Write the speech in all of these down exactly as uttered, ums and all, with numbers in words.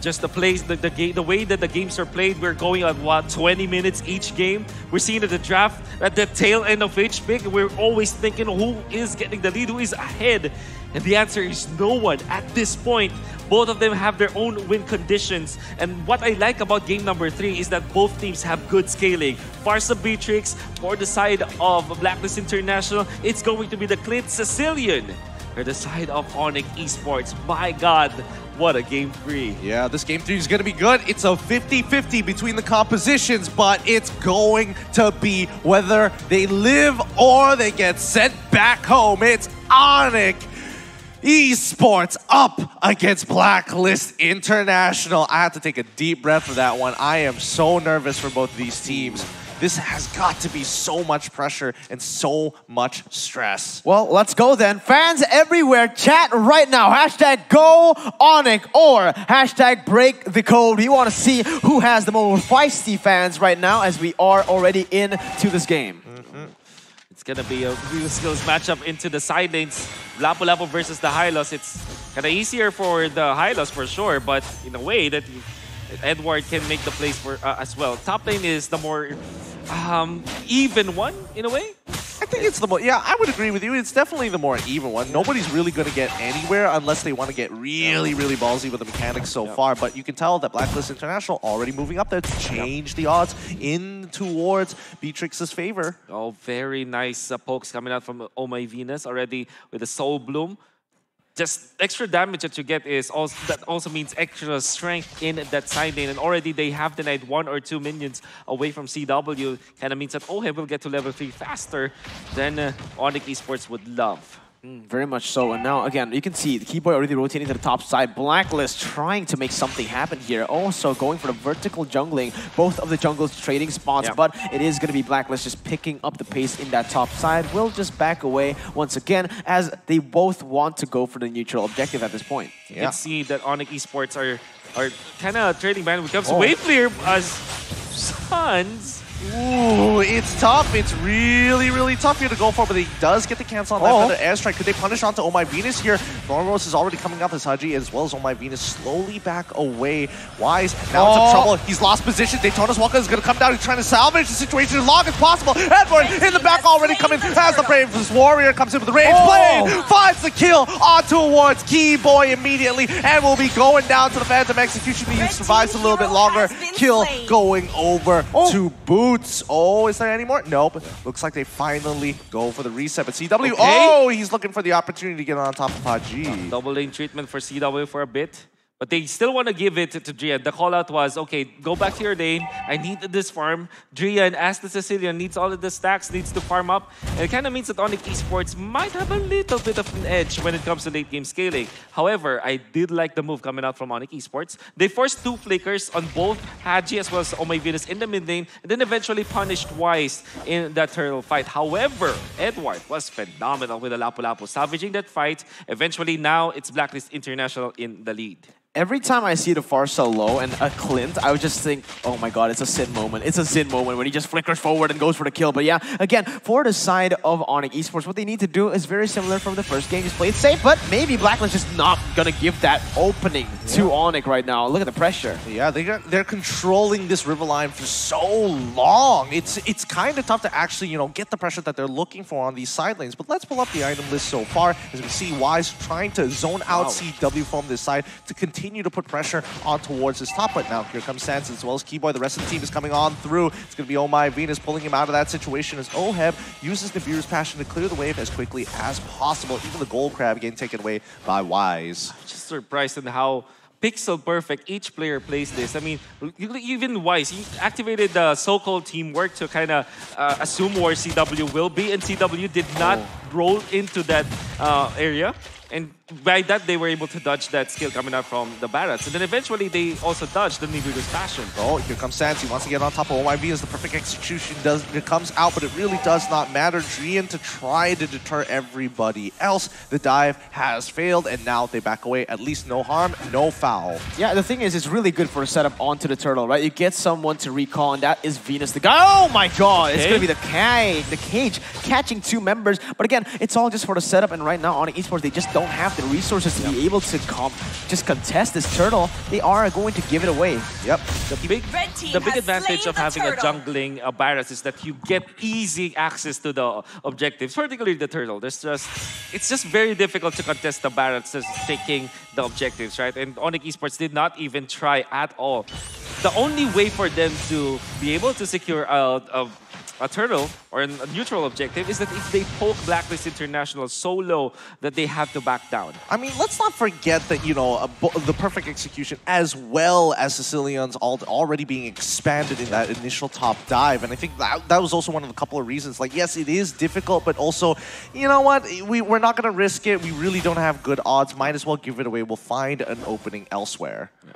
just the plays, the, the, game, the way that the games are played, we're going at what, twenty minutes each game. We're seeing at the draft at the tail end of each pick. We're always thinking who is getting the lead, who is ahead. And the answer is no one at this point. Both of them have their own win conditions. And what I like about game number three is that both teams have good scaling. Pharsa Beatrix, for the side of Blacklist International, it's going to be the Clint Sicilian. For the side of Onic Esports, my God, what a game three. Yeah, this game three is going to be good. It's a fifty fifty between the compositions, but it's going to be whether they live or they get sent back home. It's Onic Esports up against Blacklist International. I have to take a deep breath for that one. I am so nervous for both of these teams. This has got to be so much pressure and so much stress. Well, let's go then. Fans everywhere, chat right now. Hashtag go Onic or hashtag break the code. We want to see who has the most feisty fans right now as we are already into this game. Mm-hmm. It's going to be a real skills matchup into the side lanes. Lapu Lapu versus the Hylos. It's kind of easier for the Hylos for sure, but in a way that Edward can make the plays for uh, as well. Top lane is the more um, even one in a way. I think it's the more, yeah, I would agree with you. It's definitely the more even one. Nobody's really going to get anywhere unless they want to get really, really ballsy with the mechanics so yep. far. But you can tell that Blacklist International already moving up there to change yep. the odds in towards Beatrix's favor. Oh, very nice uh, pokes coming out from Oh My Venus already with the Soul Bloom. Just extra damage that you get is also that also means extra strength in that side lane, and already they have denied one or two minions away from C W. Kind of means that Oheb will get to level three faster than uh, Onic Esports would love. Mm, very much so. And now, again, you can see the Keyboy already rotating to the top side. Blacklist trying to make something happen here. Also going for the vertical jungling. Both of the jungles trading spots, yep. but it is going to be Blacklist just picking up the pace in that top side. We'll just back away once again as they both want to go for the neutral objective at this point. You yeah. can see that Onic Esports are, are kind of trading ban when it comes oh. to wave clear as Suns. Ooh, it's tough. It's really, really tough here to go for, but he does get the cancel on that oh. feather airstrike. Could they punish onto Oh My Venus here? Thornrose is already coming up as Haji, as well as Oh My Venus slowly back away. Wise now oh. into trouble. He's lost position. Daytona's Walker is going to come down. He's trying to salvage the situation as long as possible. Edward in the back already coming as the Brave Warrior comes in with the Rage oh. Blade. Finds the kill on towards Keyboy immediately, and will be going down to the Phantom Execution. He survives a little bit longer. Kill slain. going over oh. to Boots. Oh, is there any more? Nope. Looks like they finally go for the reset. But C W, okay. oh, he's looking for the opportunity to get on top of Haji. Double lane treatment for C W for a bit. But they still want to give it to Drian. The call out was, okay, go back to your lane. I need this farm. Drian, as the Sicilian, needs all of the stacks, needs to farm up. And it kind of means that Onic Esports might have a little bit of an edge when it comes to late game scaling. However, I did like the move coming out from Onic Esports. They forced two flickers on both Haji as well as Oh My Venus in the mid lane, and then eventually punished Wise in that turtle fight. However, Edward was phenomenal with the Lapu Lapu, salvaging that fight. Eventually, now it's Blacklist International in the lead. Every time I see the Pharsa low and a Clint, I would just think, oh my god, it's a Sin moment. It's a Sin moment when he just flickers forward and goes for the kill. But yeah, again, for the side of Onic Esports, what they need to do is very similar from the first game. Just play it safe, but maybe Blacklist just not going to give that opening yeah. to Onic right now. Look at the pressure. Yeah, they got, they're controlling this river line for so long. It's it's kind of tough to actually, you know, get the pressure that they're looking for on these side lanes. But let's pull up the item list so far. As we see, Wise trying to zone out wow. C W from this side to continue Continue to put pressure on towards his top. But now here comes Sans as well as Keyboy. The rest of the team is coming on through. It's going to be Oh My Venus pulling him out of that situation as Oheb uses Nibiru's Passion to clear the wave as quickly as possible. Even the Gold Crab getting taken away by Wise. I'm just surprised in how pixel perfect each player plays this. I mean, even Wise, he activated the so-called teamwork to kind of uh, assume where C W will be, and C W did not oh. roll into that uh, area. And by that, they were able to dodge that skill coming out from the Barats. And then eventually, they also dodged the Nibiru's Passion. Oh, here comes Sans. He wants to get on top of O Y V as the perfect execution does. It comes out, but it really does not matter. Drian to try to deter everybody else. The dive has failed, and now they back away. At least no harm, no foul. Yeah, the thing is, it's really good for a setup onto the turtle, right? You get someone to recall, and that is Venus the guy. Oh my god, it's okay. going to be the cage, the cage catching two members. But again, again, it's all just for the setup. And right now, Onyx Esports, they just don't have the resources to yep. be able to com just contest this turtle. They are going to give it away. Yep. The big, the big advantage of having turtle. a jungling uh, Barats is that you get easy access to the objectives, particularly the turtle. There's just, it's just very difficult to contest the Barats just taking the objectives, right? And Onyx Esports did not even try at all. The only way for them to be able to secure a, a, a turtle or a neutral objective is that if they poke Blacklist International so low that they have to back down. I mean, let's not forget that, you know, a, the perfect execution as well as Sicilian's all, already being expanded in that initial top dive. And I think that, that was also one of the couple of reasons. Like, yes, it is difficult, but also, you know what? We, we're not going to risk it. We really don't have good odds. Might as well give it away. We'll find an opening elsewhere. Yeah.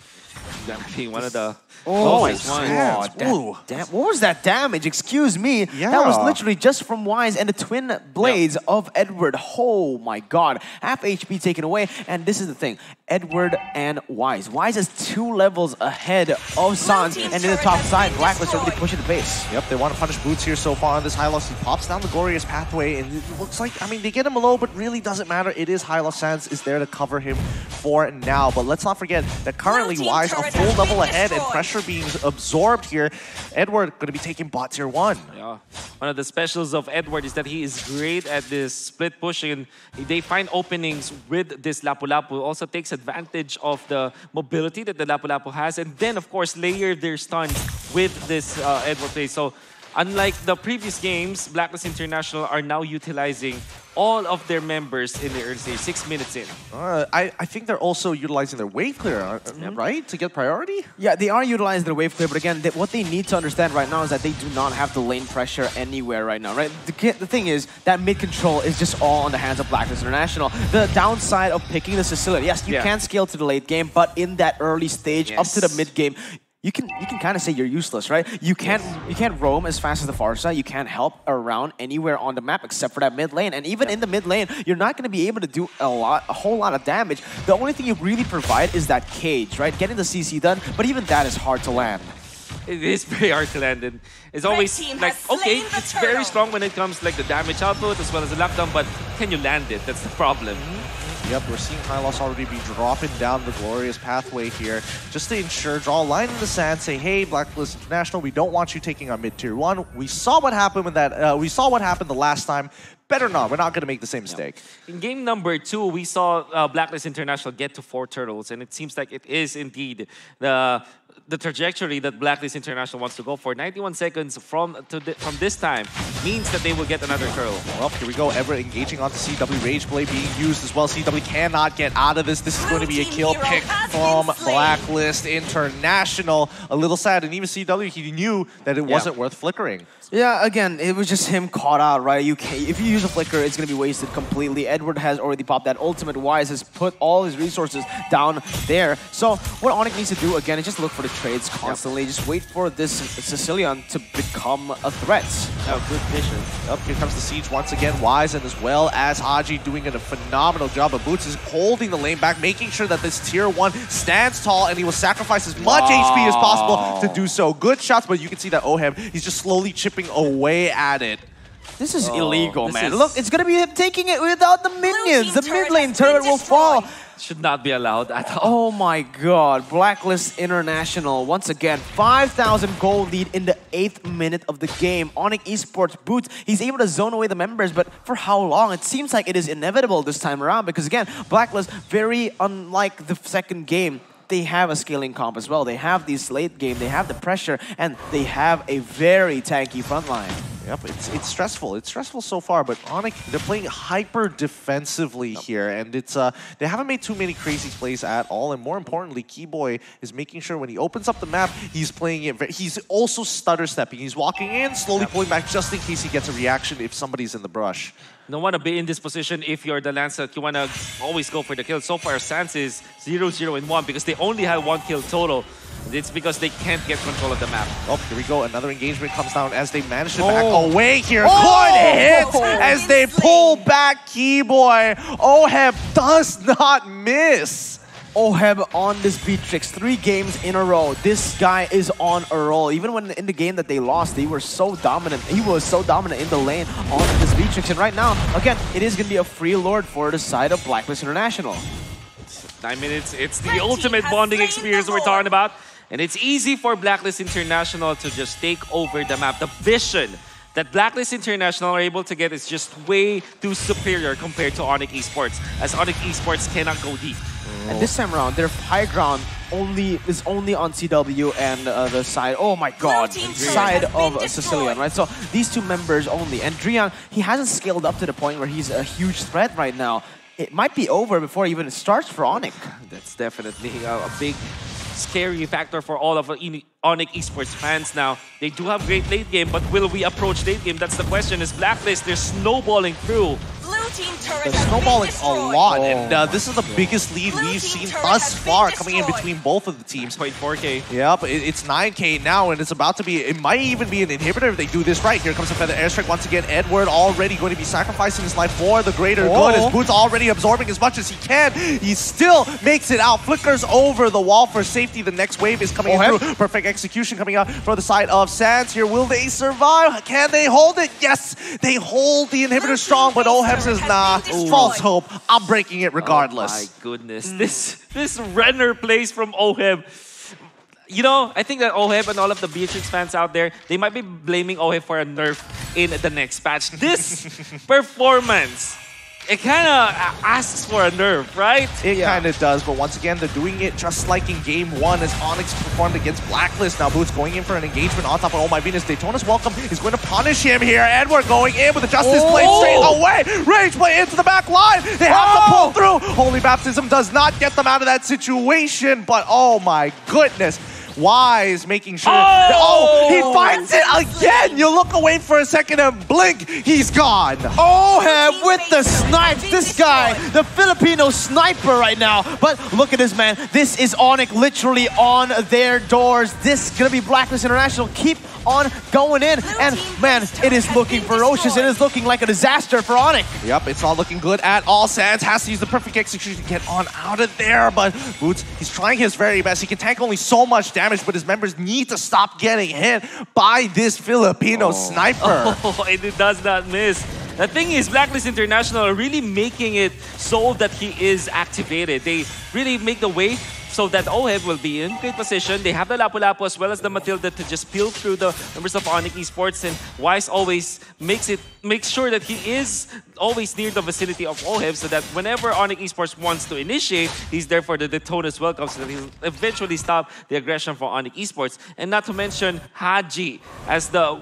That being one of the oh my god! That, that, what was that damage? Excuse me. Yeah. That was literally just from Wise and the twin blades yep. of Edward. Oh my god! Half H P taken away, and this is the thing: Edward and Wise. Wise is two levels ahead of Sans, and in the top side, Blacklist already pushing the base. Yep, they want to punish Boots here so far on this Hylos. He pops down the Glorious Pathway, and it looks like, I mean, they get him low, but really doesn't matter. It is Hylos. Sans is there to cover him for now. But let's not forget that currently Wise a full level ahead and pressure being absorbed here. Edward going to be taking bot tier one. Yeah. One of the specials of Edward is that he is great at this split pushing. They find openings with this Lapu Lapu. Also takes advantage of the mobility that the Lapu Lapu has. And then, of course, layer their stuns with this uh, Edward play. So unlike the previous games, Blacklist International are now utilizing all of their members in the early stage, six minutes in. Uh, I, I think they're also utilizing their wave clear, uh, mm-hmm. right? To get priority? Yeah, they are utilizing their wave clear, but again, they, what they need to understand right now is that they do not have the lane pressure anywhere right now, right? The, the thing is, that mid control is just all on the hands of Blacklist International. The downside of picking the Sicilian, yes, you yeah. can scale to the late game, but in that early stage, yes. up to the mid game, You can you can kind of say you're useless, right? You can't you can't roam as fast as the far side. You can't help around anywhere on the map except for that mid lane. And even yeah. in the mid lane, you're not going to be able to do a lot, a whole lot of damage. The only thing you really provide is that cage, right? Getting the C C done, but even that is hard to land. It is very hard to land, and it's always like, okay, it's turtle. very strong when it comes to like the damage output as well as the lockdown, but can you land it? That's the problem. Yep, we're seeing Hylos already be dropping down the Glorious Pathway here just to ensure, draw a line in the sand, say, hey, Blacklist International, we don't want you taking on mid-tier one. We saw what happened with that. Uh, we saw what happened the last time. Better not. We're not going to make the same mistake. In game number two, we saw uh, Blacklist International get to four turtles, and it seems like it is indeed the the trajectory that Blacklist International wants to go for. ninety-one seconds from to the, from this time means that they will get another turtle. Well, here we go. Ever engaging onto C W. Rage Blade being used as well. C W cannot get out of this. This is going to be a kill pick from Blacklist International. A little sad, and even C W, he knew that it wasn't yeah. worth flickering. Yeah, again, it was just him caught out, right? You can't, if you use a flicker, it's going to be wasted completely. Edward has already popped that ultimate. Wise has put all his resources down there. So what Onyx needs to do, again, is just look for the trades constantly. Yep. Just wait for this Sicilian to become a threat. Oh, good vision. Up here comes the siege once again. Wise and as well as Haji doing a phenomenal job. But Boots is holding the lane back, making sure that this tier one stands tall, and he will sacrifice as much wow. H P as possible to do so. Good shots, but you can see that Oheb, he's just slowly chipping away at it. This is oh, illegal, this man. Is... Look, it's going to be him taking it without the minions. The mid lane turret will fall. Should not be allowed at all. Oh my god. Blacklist International, once again, five thousand gold lead in the eighth minute of the game. Onyx Esports Boots, he's able to zone away the members, but for how long? It seems like it is inevitable this time around because, again, Blacklist, very unlike the second game, they have a scaling comp as well. They have this late game, they have the pressure, and they have a very tanky front line. Yep, it's it's stressful. It's stressful so far, but Onyx, they're playing hyper defensively yep. here, and it's uh they haven't made too many crazy plays at all. And more importantly, Keyboy is making sure when he opens up the map, he's playing it. Very, he's also stutter stepping. He's walking in, slowly yep. pulling back, just in case he gets a reaction if somebody's in the brush. You don't want to be in this position if you're the Lancet. You want to always go for the kill. So far, Sans is zero, zero, and one because they only have one kill total. It's because they can't get control of the map. Oh, here we go. Another engagement comes down as they manage to oh. back away here. Oh. Good hit oh. as they pull back Keyboy. Oheb does not miss. Oheb on this Beatrix. Three games in a row. This guy is on a roll. Even when in the game that they lost, they were so dominant. He was so dominant in the lane on this Beatrix. And right now, again, it is going to be a free lord for the side of Blacklist International. Nine minutes. It's the ultimate bonding experience we're talking about. And it's easy for Blacklist International to just take over the map. The vision that Blacklist International are able to get is just way too superior compared to Onyx Esports, as Onyx Esports cannot go deep. And this time around, their high ground only is only on C W and uh, the side, oh my god, side of uh, Sicilian, right? So these two members only. And Drian, he hasn't scaled up to the point where he's a huge threat right now. It might be over before even it starts for Onyx. That's definitely a, a big scary factor for all of Onyx Esports fans now. They do have great late game, but will we approach late game? That's the question. Is Blacklist, they're snowballing through. They're snowballing a lot, oh. and uh, this is the biggest lead we've seen thus far coming in between both of the teams. Point four K. Yep, it, it's nine K now, and it's about to be, it might even be an inhibitor if they do this right. Here comes a Feather Airstrike once again. Edward already going to be sacrificing his life for the greater oh. good, as Boots already absorbing as much as he can. He still makes it out, flickers over the wall for safety. The next wave is coming oh, through. Perfect execution coming out for the side of Sands here. Will they survive? Can they hold it? Yes, they hold the inhibitor strong, but Oheb says, nah, false hope. I'm breaking it regardless. Oh my goodness. Mm. This this Renner plays from Oheb. You know, I think that Oheb and all of the Beatrix fans out there, they might be blaming Oheb for a nerf in the next patch. This performance, it kind of asks for a nerf, right? It yeah. kind of does, but once again, they're doing it just like in game one as Onyx performed against Blacklist. Now Boots going in for an engagement on top of Oh My Venus. Daytona's welcome is going to punish him here. Edward going in with a Justice oh. Blade straight away. Rage Play into the back line. They have oh. to pull through. Holy Baptism does not get them out of that situation, but oh my goodness. Wise making sure. Oh, oh he finds it again. You look away for a second and blink, he's gone. Oheb with the snipes. This guy, the Filipino sniper right now. But look at this, man. This is Onyx literally on their doors. This is gonna be Blacklist International. Keep on going in. And man, it is looking ferocious. It is looking like a disaster for Onyx. Yep, it's not looking good at all. Sands has to use the perfect execution to get on out of there. But Boots, he's trying his very best. He can tank only so much damage. Damage, but his members need to stop getting hit by this Filipino oh. sniper. Oh, and it does not miss. The thing is, Blacklist International are really making it so that he is activated. They really make the way so that Oheb will be in great position. They have the Lapu-Lapu as well as the Matilda to just peel through the members of Onyx Esports, and Wise always makes it makes sure that he is always near the vicinity of Oheb so that whenever Onyx Esports wants to initiate, he's there for the Daytona's welcome so that he'll eventually stop the aggression for Onyx Esports. And not to mention Haji as the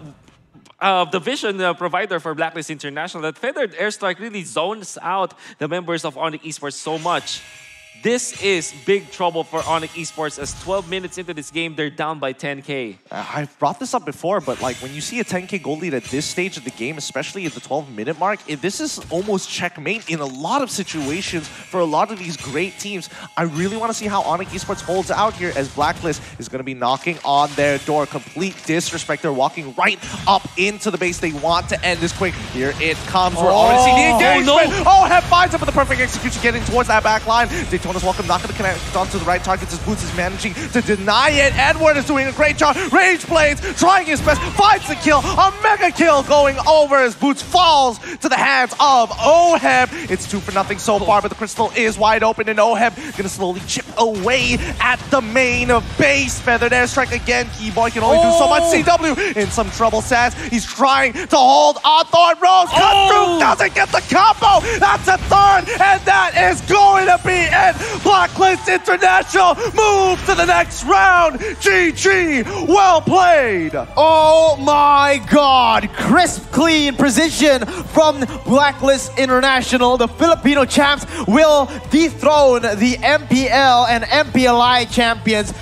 Uh, the vision uh, provider for Blacklist International, that Feathered Airstrike really zones out the members of Onyx Esports so much. This is big trouble for Onyx Esports as twelve minutes into this game, they're down by ten K. Uh, I've brought this up before, but like when you see a ten K gold lead at this stage of the game, especially at the twelve minute mark, if this is almost checkmate in a lot of situations for a lot of these great teams. I really want to see how Onyx Esports holds out here as Blacklist is going to be knocking on their door. Complete disrespect. They're walking right up into the base. They want to end this quick. Here it comes. We're oh, already seeing the engagement. Oh, no. Oheb finds him with the perfect execution, getting towards that back line. Daytona's welcome, not going to connect onto the right targets as Boots is managing to deny it. Edward is doing a great job. Rage Blades trying his best, finds the kill. A mega kill going over as Boots falls to the hands of Oheb. It's two for nothing so far, but the crystal is wide open and Oheb going to slowly chip away at the main base. Feathered Airstrike again. Keyboy can only oh. do so much. C W in some trouble. Sands, he's trying to hold on. Thorn Rose cut oh. through, doesn't get the combo. That's a third, and that is going to be it. Blacklist International move to the next round. G G, well played. Oh my god, crisp, clean precision from Blacklist International. The Filipino champs will dethrone the M P L and M P L I champions.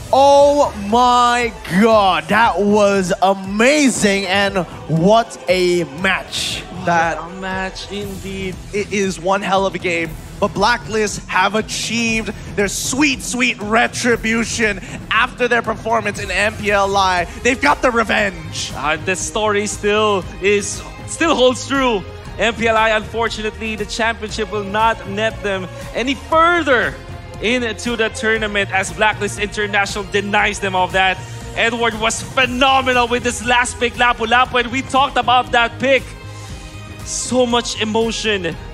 Oh my god, that was amazing, and what a match. That a match indeed. It is one hell of a game. But Blacklist have achieved their sweet, sweet retribution after their performance in M P L I. They've got the revenge. Uh, the story still is still holds true. M P L I, unfortunately, the championship will not net them any further into the tournament as Blacklist International denies them of that. Edward was phenomenal with this last pick, Lapu Lapu, and we talked about that pick. So much emotion